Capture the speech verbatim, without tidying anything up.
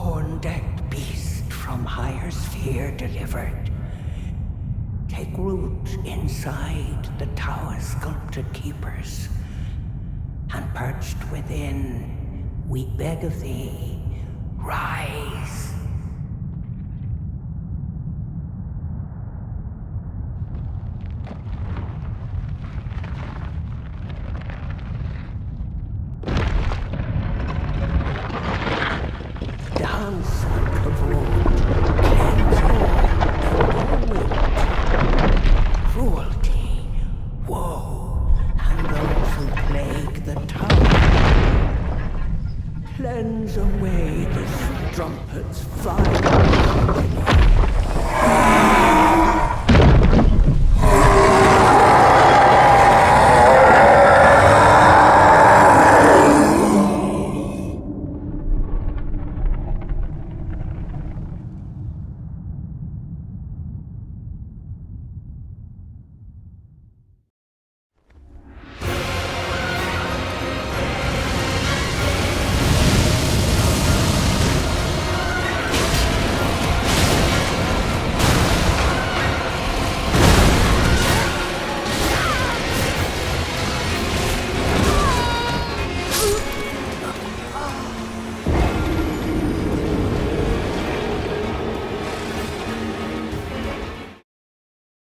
horn-decked beast from higher sphere delivered. Take root inside the tower's sculpted keepers, and perched within, we beg of thee, rise. Dance and kavod, cleanse all, and cruelty, woe, and those who plague the tower. Cleanse away the strumpet's vile company.